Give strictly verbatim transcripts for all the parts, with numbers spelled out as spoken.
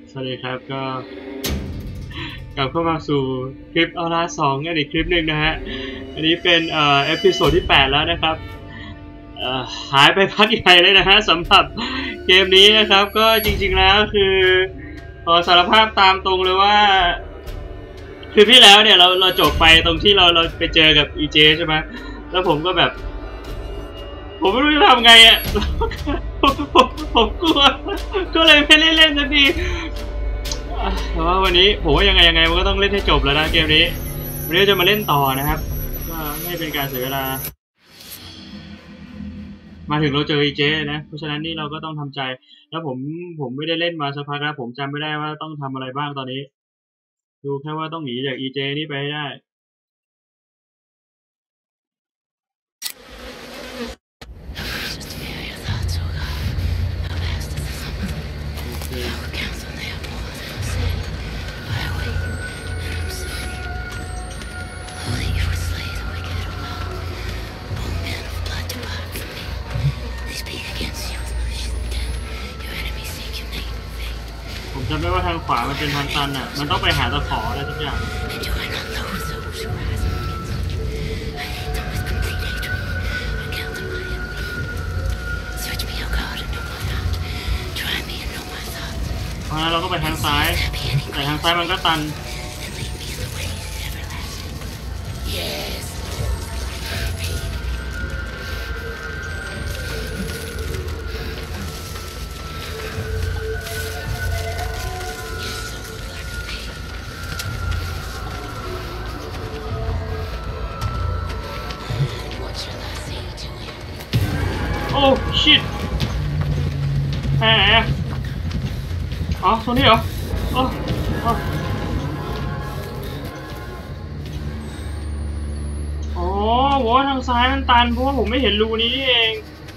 สวัสดีครับก็กลับเข้ามาสู่คลิปออร่าสองกันอีกคลิปหนึ่งนะฮะอันนี้เป็นเอ่อเอพิโซดที่แปดแล้วนะครับเอ่อหายไปพักใหญ่เลยนะฮะสำหรับเกมนี้นะครับก็จริงๆแล้วคือขอสารภาพตามตรงเลยว่าคือพี่แล้วเนี่ยเราเราจบไปตรงที่เราเราไปเจอกับ อี เจ ใช่ไหมแล้วผมก็แบบผมไม่รู้จะทำไงอ่ะผมผมผมกลัวก็เลยไม่เล่นเล่นสักทีแต่ว่าวันนี้ผมว่ายังไงยังไงมันก็ต้องเล่นให้จบแล้วนะเกมนี้วันนี้จะมาเล่นต่อนะครับก็ไม่เป็นการเสียเวลามาถึงเราเจอ อี เจ นะเพราะฉะนั้นนี่เราก็ต้องทำใจแล้วผมผมไม่ได้เล่นมาสักพักแล้วผมจำไม่ได้ว่าต้องทำอะไรบ้างตอนนี้ดูแค่ว่าต้องหนีจาก อี เจ นี่ไปให้ได้ผมจำได้ว่าทางขวามันเป็นทางตันอ่ะมันต้องไปหาตะขออะไรทุกอย่างเพราะฉะนั้นเราก็ไปทางซ้ายแต่ทางซ้ายมันก็ตันโอ้ชิตแหมอ๋อตรงนี้เหรออ๋ออ๋ออ๋อว่าทางซ้ายมันตันเพราะว่าผมไม่เห็นรูนี้เอง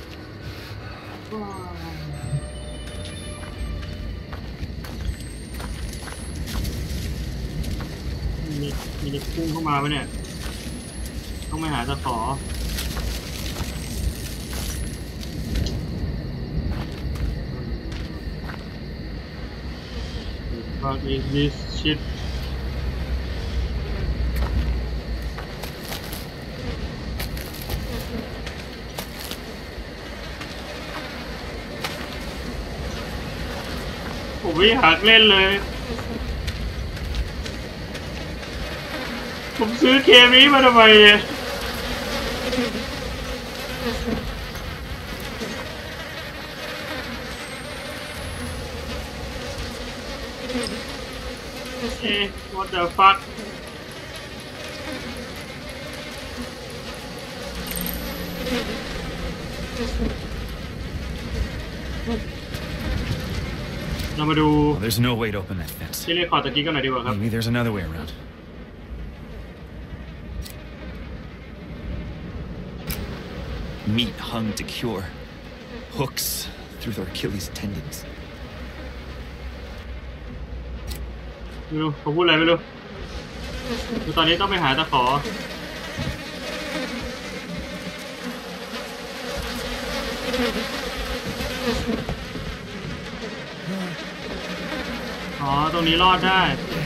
มีมีเด็กพุ่งเข้ามาปะเนี่ยต้องไปหาตะขอWhat is this shit ผมไม่อยากเล่นเลยผมซื้อเกมนี้มาทำไมเนี่ยเอ๊ะ what the fuck เรามาดู There's no way to open that fence. ที่เรียกขอตะกี้กันหน่อยดีกว่าครับ Maybe there's another way around. Meat hung to cure. Hooks through their Achilles tendons. ไม่รู้เขาพูดอะไรไม่รู้คือตอนนี้ต้องไปหาตะขออ๋อตรงนี้รอดได้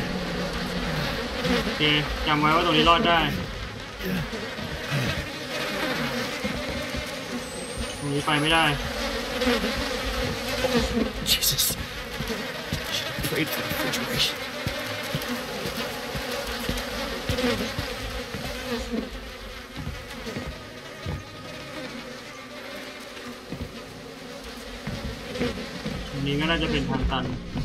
โอเคจำไว้ว่าตรงนี้รอดได้ตรงนี้ไปไม่ได้ Jesus. Should have prayed for refrigeration. อันนี้ก็น่าจะเป็นทางตัน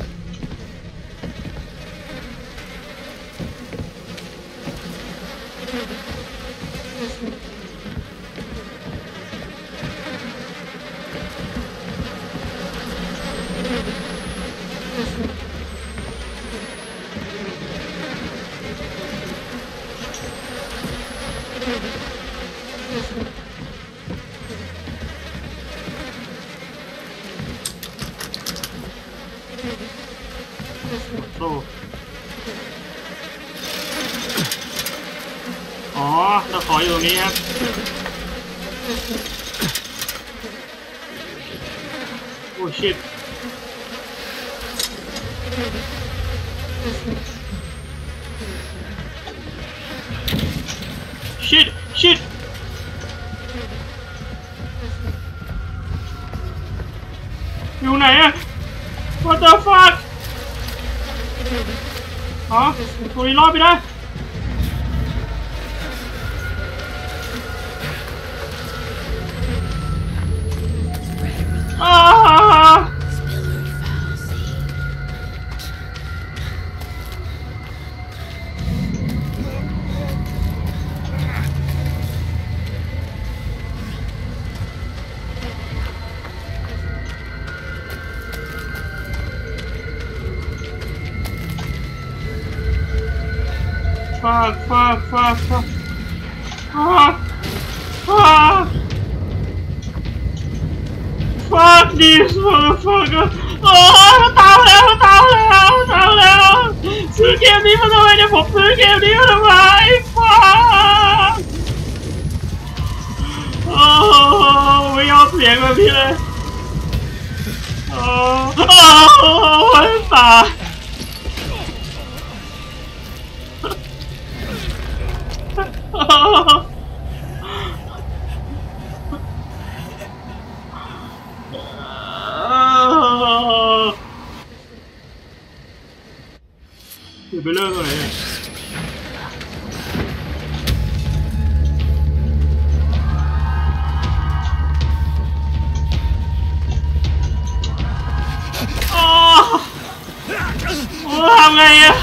โซ่อ๋อตะขออยู่ตรงนี้ครับ โอ้ชิตชิดชิดอยู่ไหนอะ What the fuck อ๋อตัวนี้รอดไปได้อ่าfuck fuck fuck fuck fuck fuck fuck this motherfucker โอ้ยตายแล้วตายแล้วตายแล้วซื้อเกมนี้มาทำไมเนี่ยผมซื้อเกมนี้มาทำไม fuck โอ้ไม่ยอมเสียงแบบนี้เลยโอ้โอ้ยตายอยู่ไปเลิกอะไรเนี่ยโอ้โอ้ทำไงอะ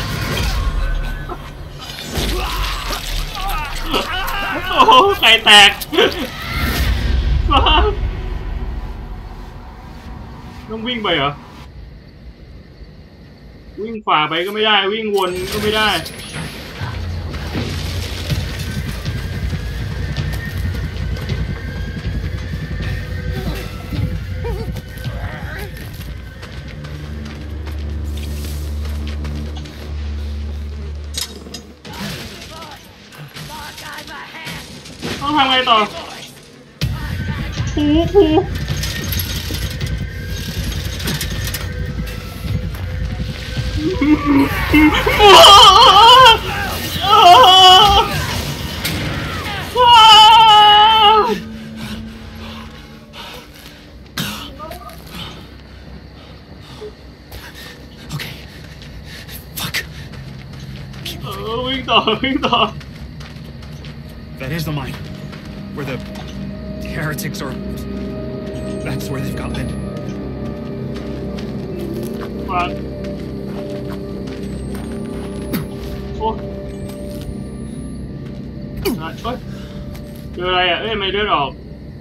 โอ้ไก่แตกต้องวิ่งไปเหรอวิ่งฝ่าไปก็ไม่ได้วิ่งวนก็ไม่ได้ต้องทำไงต่อปูปู Okay. Fuck. เออวิ่งต่อวิ่งต่อ That is the mine. Where the heretics are. That's where they've got Lind. ฟังโอ้ยเจออะไรอ่ะเอ้ยไม่เลือดออก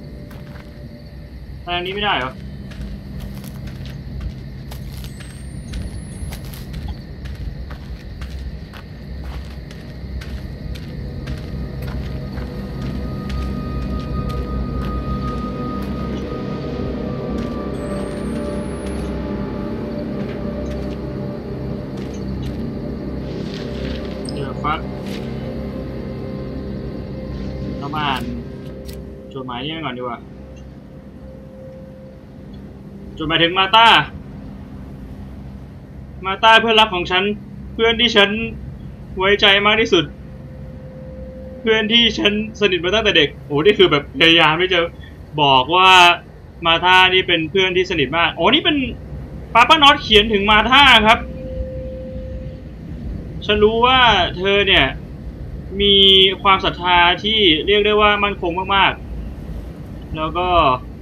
ทางนี้ไม่ได้เหรอฟักเรามาอ่านจดหมายนี้ก่อนดีกว่าจดหมายถึงมาตามาตาเพื่อนรักของฉันเพื่อนที่ฉันไว้ใจมากที่สุดเพื่อนที่ฉันสนิทมาตั้งแต่เด็กโอ้นี่คือแบบพยายามที่จะบอกว่ามาตานี่เป็นเพื่อนที่สนิทมากโอ้นี่เป็นป้าป้าน็อตเขียนถึงมาตาครับฉันรู้ว่าเธอเนี่ยมีความศรัทธาที่เรียกได้ว่ามั่นคงมากๆแล้วก็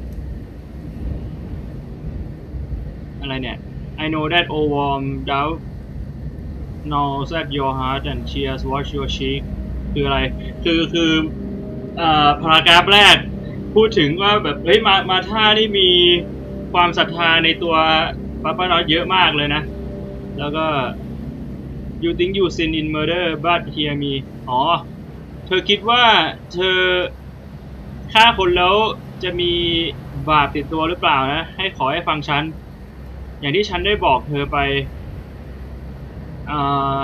อะไรเนี่ย I know that all warm doubt knows at your heart and cheers watch your cheek คืออะไรคือคือเอ่อพารากราฟแรกพูดถึงว่าแบบเฮ้ยมามาท่านี่มีความศรัทธาในตัวป้าป้าน็อตเยอะมากเลยนะแล้วก็You think you sin in murder but hear me อ๋อเธอคิดว่าเธอฆ่าคนแล้วจะมีบาปติดตัวหรือเปล่านะให้ขอให้ฟังฉันอย่างที่ฉันได้บอกเธอไปอ่า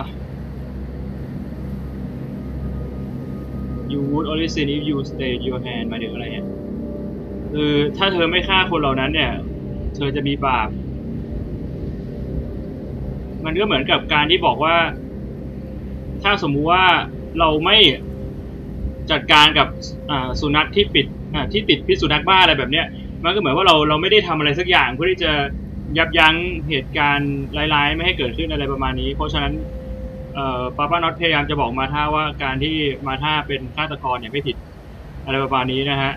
You would only sin if you stayed your hand หมายถึงอะไรเนี่ยคือถ้าเธอไม่ฆ่าคนเหล่านั้นเนี่ยเธอจะมีบาปมันก็เหมือนกับการที่บอกว่าถ้าสมมุติว่าเราไม่จัดการกับสุนัขที่ปิดที่ติดพิษสุนัขบ้าอะไรแบบเนี้ยมันก็เหมือนว่าเราเราไม่ได้ทำอะไรสักอย่างเพื่อที่จะยับยั้งเหตุการณ์ร้ายๆไม่ให้เกิดขึ้นอะไรประมาณนี้เพราะฉะนั้นเอ่อปาปาน็อตพยายามจะบอกมาท่าว่าการที่มาท่าเป็นฆาตกรเนี่ยไม่ผิดอะไรประมาณนี้นะฮะ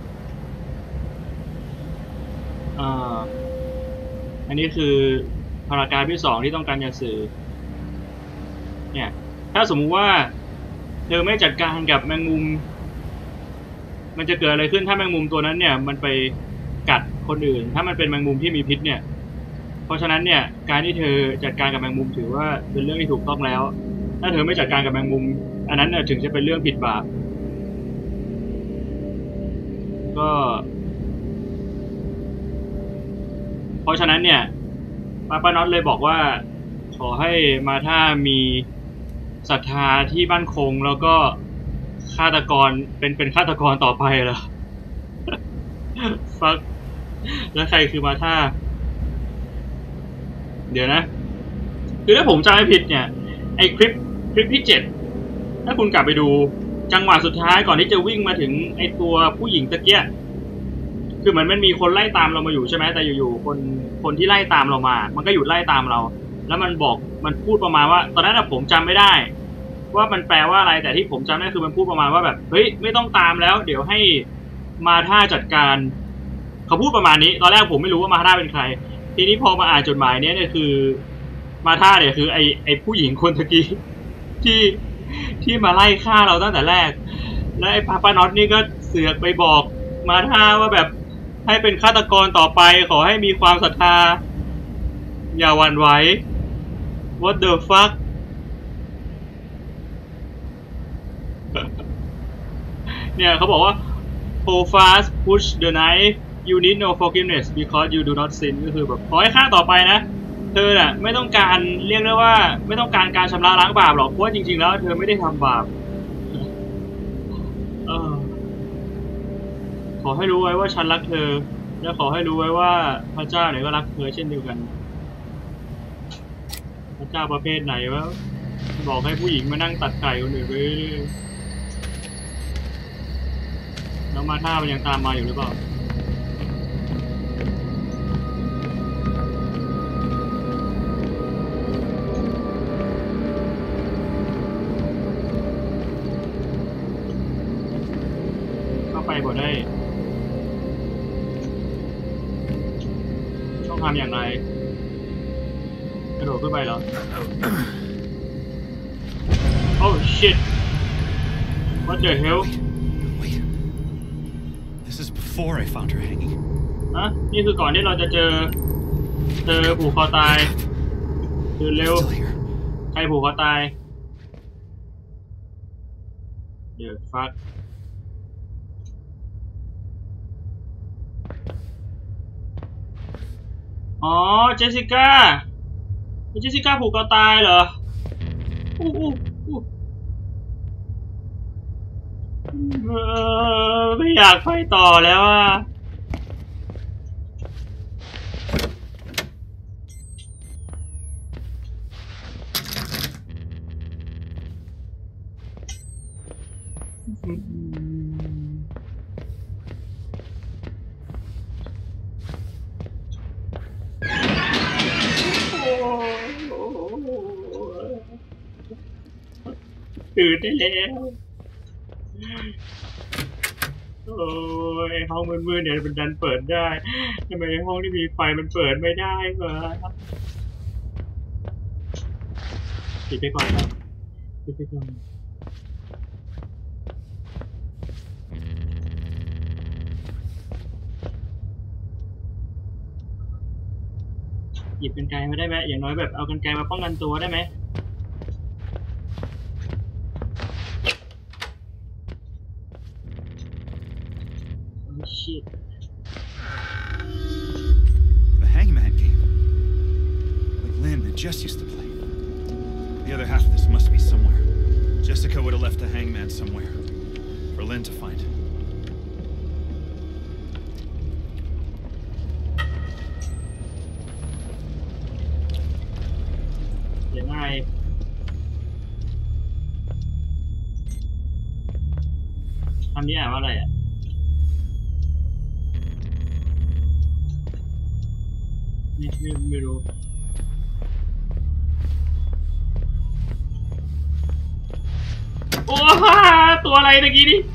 อ่าอันนี้คือพารากราฟที่สองที่ต้องการจะสื่อเนี่ยถ้าสมมุติว่าเธอไม่จัดการกับแมงมุมมันจะเกิดอะไรขึ้นถ้าแมงมุมตัวนั้นเนี่ยมันไปกัดคนอื่นถ้ามันเป็นแมงมุมที่มีพิษเนี่ยเพราะฉะนั้นเนี่ยการที่เธอจัดการกับแมงมุมถือว่าเป็นเรื่องที่ถูกต้องแล้วถ้าเธอไม่จัดการกับแมงมุมอันนั้นถึงจะเป็นเรื่องผิดบาปก็เพราะฉะนั้นเนี่ยปาปาน็อตเลยบอกว่าขอให้มาถ้ามีศรัทธาที่มั่นคงแล้วก็ฆาตกรเป็นเป็นฆาตกรต่อไปเหรอ ฟักแล้วใครคือมาท่าเดี๋ยวนะคือถ้าผมจำไม่ผิดเนี่ยไอคลิปคลิปที่เจ็ดถ้าคุณกลับไปดูจังหวะสุดท้ายก่อนที่จะวิ่งมาถึงไอตัวผู้หญิงตะเกียคือเหมือนมันมีคนไล่ตามเรามาอยู่ใช่ไหมแต่อยู่ๆคนคนที่ไล่ตามเรามามันก็หยุดไล่ตามเราแล้วมันบอกมันพูดประมาณว่าตอนนั้นผมจำไม่ได้ว่ามันแปลว่าอะไรแต่ที่ผมจำได้คือมันพูดประมาณว่าแบบเฮ้ยไม่ต้องตามแล้วเดี๋ยวให้มาท่าจัดการเขาพูดประมาณนี้ตอนแรกผมไม่รู้ว่ามาท่าเป็นใครทีนี้พอมาอ่านจดหมายนี้เนี่ยคือมาท่าเนี่ยคือไอไอผู้หญิงคนตะกี้ที่ที่มาไล่ฆ่าเราตั้งแต่แรกและไอปาปาน็อตนี่ก็เสือกไปบอกมาท่าว่าแบบให้เป็นฆาตกรต่อไปขอให้มีความศรัทธาอย่าหวั่นไหว What the fuck เนี่ยเขาบอกว่า Hold fast push the knife you need no forgiveness because you do not sin ก็คือแบบขอให้ฆ่าต่อไปนะเธอน่ะไม่ต้องการเรียกได้ว่าไม่ต้องการการชำระล้างบาปหรอกเพราะว่าจริงๆแล้วเธอไม่ได้ทำบาปเออขอให้รู้ไว้ว่าฉันรักเธอและขอให้รู้ไว้ว่าพระเจ้าเนี่ยก็รักเธอเช่นเดียวกันพระเจ้าประเภทไหนวะบอกให้ผู้หญิงมานั่งตัดไก่คนอื่นไปแล้วมาท่ามันยังตามมาอยู่หรือเปล่าเข้าไปบ่ได้ต้องทำอย่างไรกระโดดขึ้นไปเหรอ Oh shit What the hell Wait This is before I found her hanging ฮะนี่คือก่อนที่เราจะเจอเจอผูกคอตายเดินเร็วใครผูกคอตายเดี๋ยวฟักอ๋อเจสสิก้าเจสสิก้าผูกคอตายเหรออู้อู้อู้เออไม่อยากไปต่อแล้วอ่ะตื่นได้แล้วโอ้ยห้องมืดๆเนี่ยมันดันเปิดได้ทำไมห้องที่มีไฟมันเปิดไม่ได้วะปิดไปก่อนครับปิดไปก่อนหยิบกรรไกรมาได้ไหมอย่างน้อยแบบเอากรรไกรมาป้องกันตัวได้ไหม The Hangman game. Like Lynn and Jess used to play. The other half of this must be somewhere. Jessica would have left the Hangman somewhere for Lynn to find. คำนี้อ่านว่าอะไรอ่ะไม่ไม่ไม่รู้โอ้ฮ่าตัวอะไรตะกี้นี่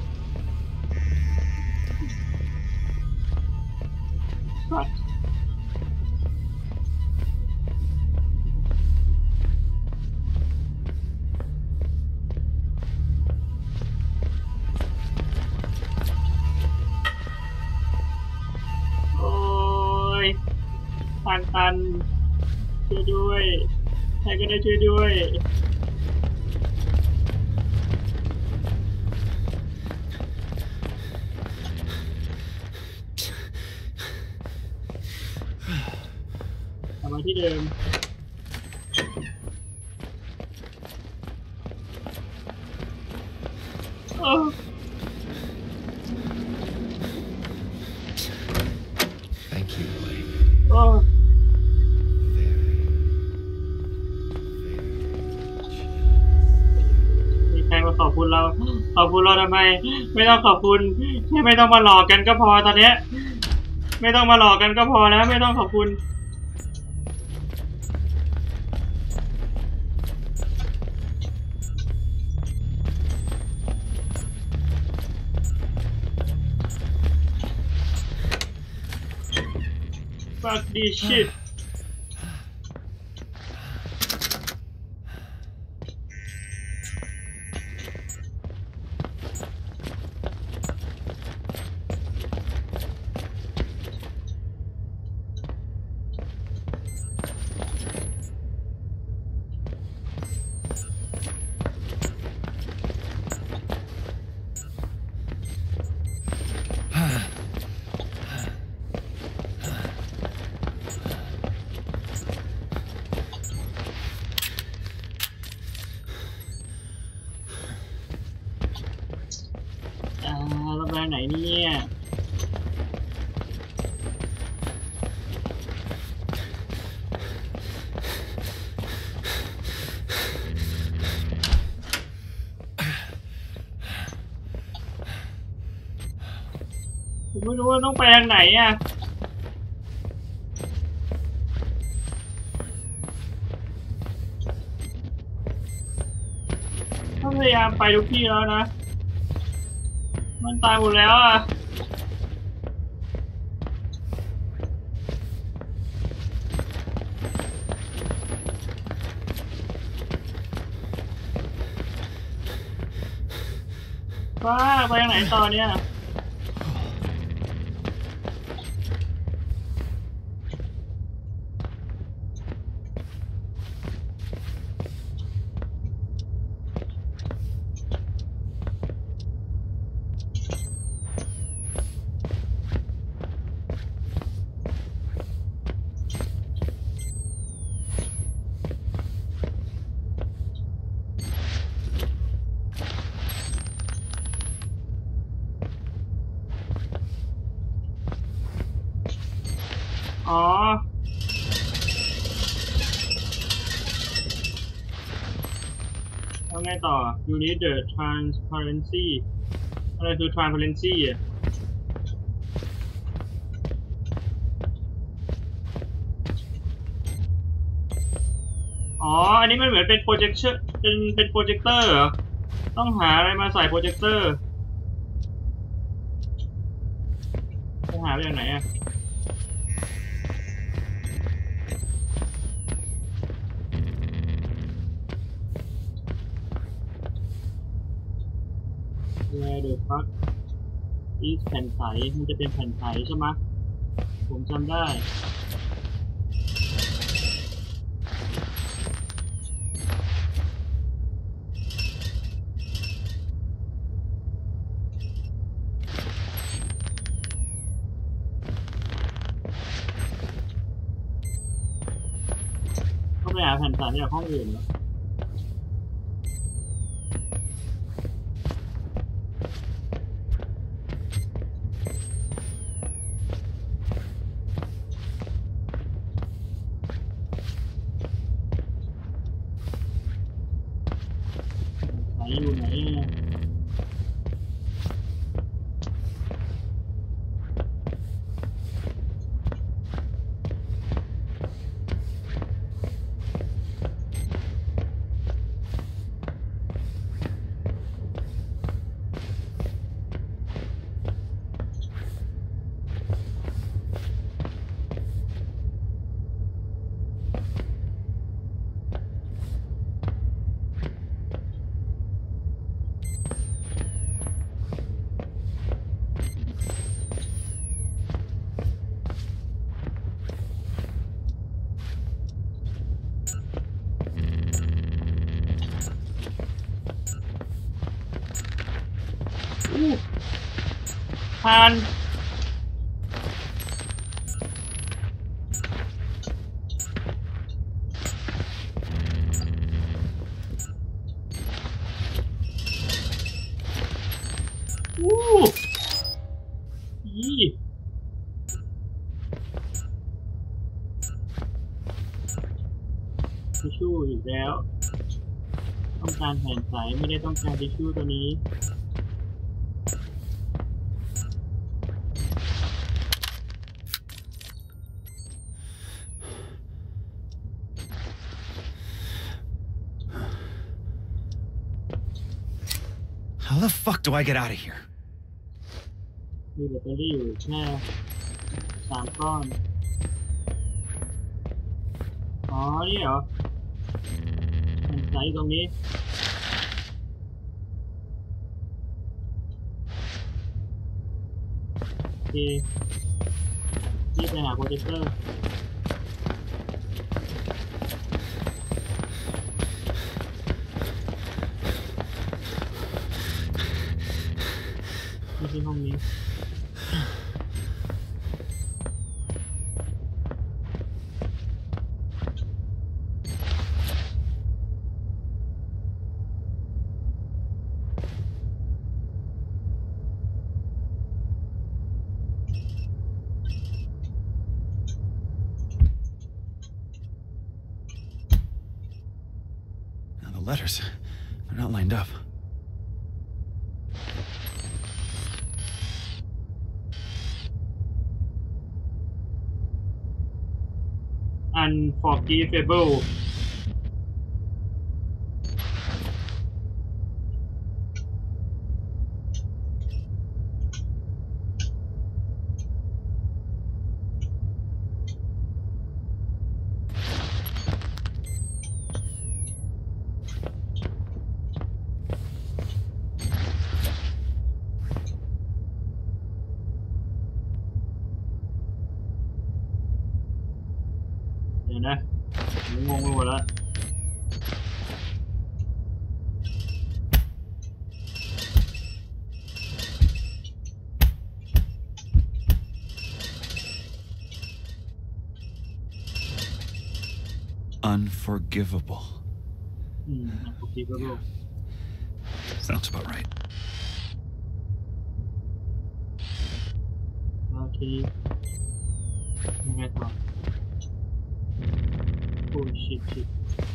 โอ้ยตันตันช่วยด้วยใครก็ได้ช่วยด้วยกลับมาที่เดิมโอ้ Thank you, Elaine. โอ้ Very, very มีใครมาขอบคุณเราขอบคุณเราทำไมไม่ต้องขอบคุณแค่ไม่ต้องมาหลอกกันก็พอตอนเนี้ยไม่ต้องมาหลอกกันก็พอแล้วไม่ต้องขอบคุณfuck this shit อ่าเราไปไหนเนี่ยผมไม่รู้ว่าต้องไปทางไหนอ่ะต้องพยายามไปทุกที่แล้วนะมันตายหมดแล้วอ่ะว้าไปทางไหนต่อเนี่ยอ๋อแล้วไงต่อ you need the transparency อะไรคือ transparency อ่ะอ๋ออันนี้มันเหมือนเป็น projection เป็นเป็นโปรเจคเตอร์เหรอต้องหาอะไรมาใส่โปรเจคเตอร์จะหาไปจากไหนอ่ะWhere the fuck is แผ่นใสมันจะเป็นแผ่นใสใช่ไหมผมจำได้ต้องไปหาแผ่นใสจากห้องอื่นเหรออยู่ไหนผ่านอู้ยี่ทิชชู่อีกแล้วต้องการแผ่นใสไม่ได้ต้องการทิชชู่ตัวนี้ How the fuck do I get out of here? มีแบตเตอรี่อยู่แค่สามก้อนอ๋อนี่เหรอแผ่นใสตรงนี้โอเคนี่ไปหาโปรเจคเตอร์ไม่ใช่ห้องนี้ Letters. They're not lined up. Unforgivable.นะงงไปหมดแล้ว Unforgivable. Hmm, unforgivable. Sounds about right. Okay. ยังไงต่อ Oh shit shit.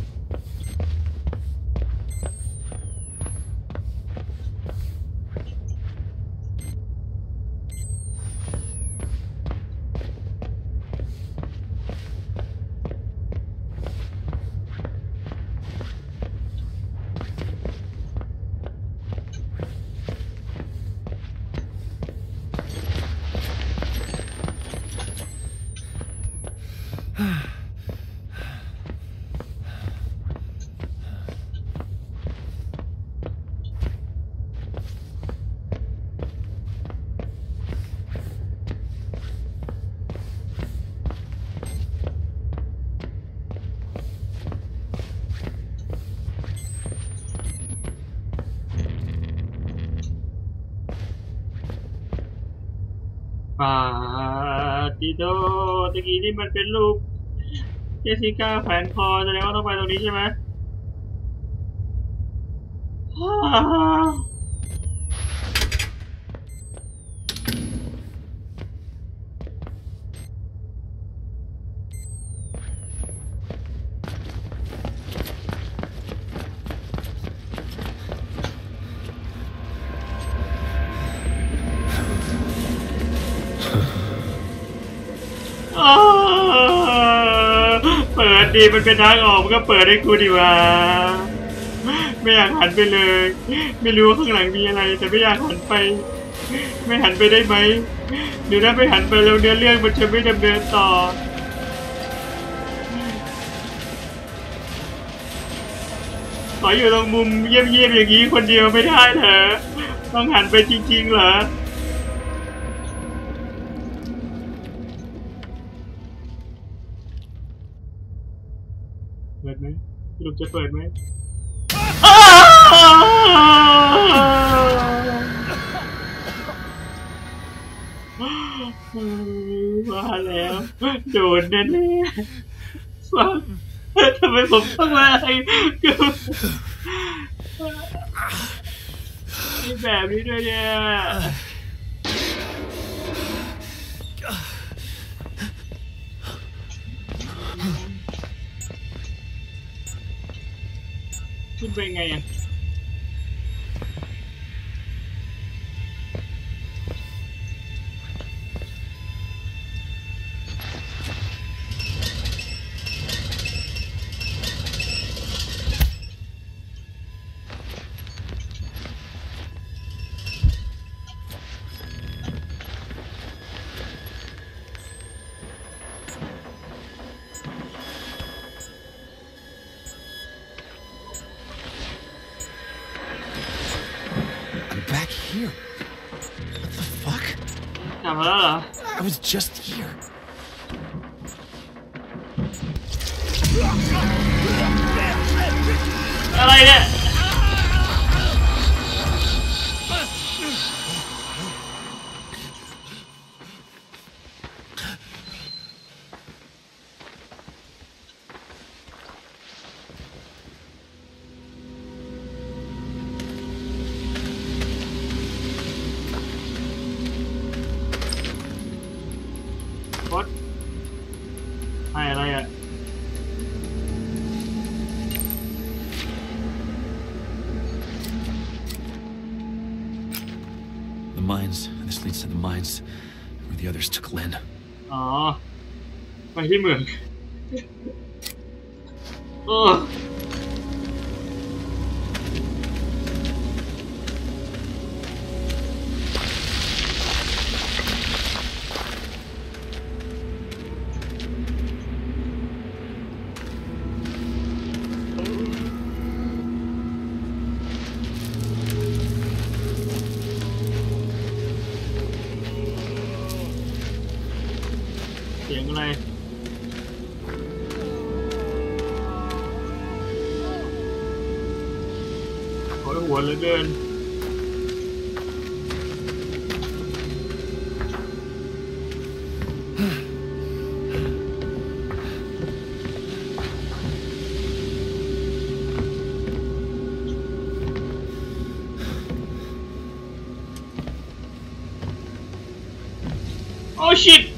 ปาติโดตะกี้นี่มันเป็นรูปเจสสิก้าแขวนคอแสดงว่าต้องไปตรงนี้ใช่ไหมเปิดดีมันเป็นทางออกมันก็เปิดให้กูดีว่าไม่อยากหันไปเลยไม่รู้ว่าข้างหลังมีอะไรแต่ไม่อยากหันไปไม่หันไปได้ไหมเดี๋ยวถ้าไม่หันไปแล้วเนื้อเรื่องมันจะไม่ดำเนินต่อขออยู่ตรงมุมเยี่ยมๆอย่างนี้คนเดียวไม่ได้เหรอต้องหันไปจริงๆเหรอเปิดไหมสรุปจะเปิดไหมว่าแล้วโดนแน่ๆฟังทำไมผมต้องมาอะไรกับแบบนี้ด้วยเนี่ยขึ้นไปไงอ่ะ Here. What the fuck? กลับมาแล้วเหรอ I was just here. อะไรเนี่ย What? ให้อะไรอ่ะ The mines. This leads to the mines where the others took Lynn. อ๋อไปที่เมืองโอ้ เสียงอะไรโหยหวนเหลือเกินโอ้ชิต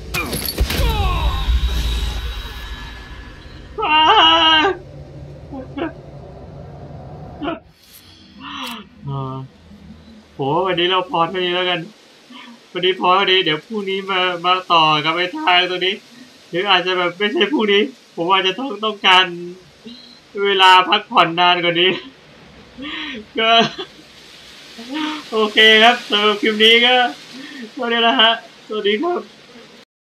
โหวันนี้เราพอเท่านี้แล้วกันวันนี้พอเท่านี้เดี๋ยวพรุ่งนี้มามาต่อกับไอ้ทางตัวนี้หรืออาจจะแบบไม่ใช่พรุ่งนี้ผมอาจจะต้องต้องการเวลาพักผ่อนนานกว่านี้ก็โอเคครับสำหรับคลิปนี้ก็เท่านี้นะฮะสวัสดีครับ